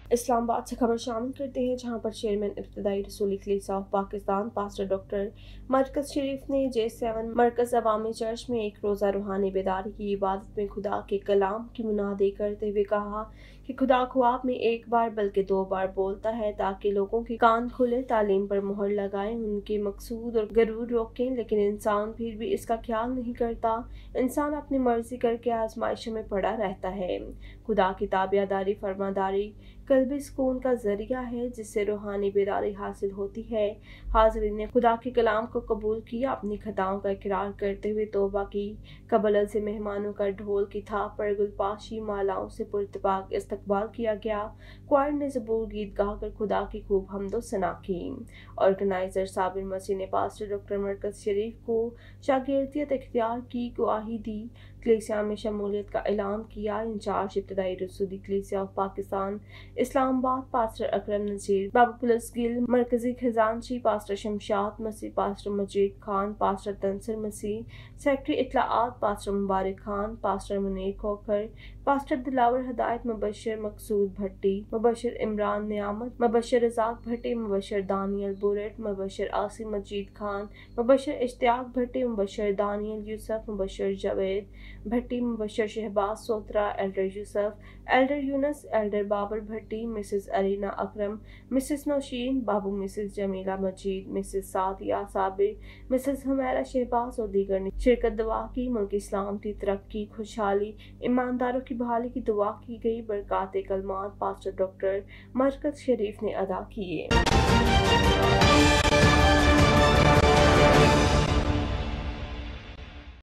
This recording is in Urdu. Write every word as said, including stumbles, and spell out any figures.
اسلام آباد سے خبر شامل کرتے ہیں، جہاں پر چیئرمین ابتدائی رسولی کلیسا of Pakistan pastor doctor Markaz Sharif نے جے سیون مرکز عوامی چرچ میں ایک روزہ روحانی بیداری کی عبادت میں خدا کے کلام کی منادی کرتے ہوئے کہا کہ خدا خواب میں ایک بار بلکہ دو بار بولتا ہے تاکہ لوگوں کے کان کھلے، تعلیم پر مہر لگائیں، ان کے مقصود اور غرور روکیں، لیکن انسان پھر بھی اس کا خیال نہیں کرتا۔ انسان اپنی مرضی کر کے آزمائشوں میں پڑا رہتا ہے۔ خدا کی تابعداری فرمانبرداری قلبی سکون کا ذریعہ ہے جس سے روحانی بیداری حاصل ہوتی ہے۔ حاضرین نے خدا کے کلام کو قبول کیا، اپنی خطاؤں کا اقرار کرتے ہوئے توبہ کی۔ قبل ازیں سے مہمانوں کا ڈھول کی تھاپ پر گلپاشی مالاؤں سے پرتپاک استقبال کیا گیا۔ کوائر نے زبور گیت گا کر خدا کی خوب حمد و ثنا کی۔ آرگنائزر صابر مسیح نے پاسٹر ڈاکٹر مرکز شریف کو شاگردیت اختیار کی گواہی دی، کلیسیا میں شمولیت کا اعلان کیا۔ انچارج ابتدائی رسولی کلیسا آف پاکستان اسلام آباد پاسٹر اکرم نذیر، بابا پلس گل، مرکزی خزانچی pastor Shamshad Masih, pastor Majeed Khan, pastor Tansar Masih, secretary اطلاعات pastor Mubarak Khan, pastor Munir Khokhar, pastor Dilawar Hidayat, مبشر مقصود بھٹی، مبشر عمران نعمت، مبشر رزاق بھٹی، مبشر دانیل بورٹ، مبشر آصم مجید خان، مبشر اشتیاق بھٹی، مبشر دانیل یوسف، مبشر جاوید بھٹی، مبشر Shahbaz Sotra, elder Yousaf, elder Younis, elder Babar Bhatti, Mrs Irina Akram, Mrs Nosheen Babu, Mrs Jamila Majeed, Mrs Sadia Sabir, Mrs Humaira Shahbaz اور دیگر نے شرکت دعا کی۔ ملک سلامتی، ترقی، خوشحالی، ایمانداروں کی بحالی کی دعا کی گئی۔ برکات کلمات پاسٹر ڈاکٹر مرکز شریف نے ادا کیے۔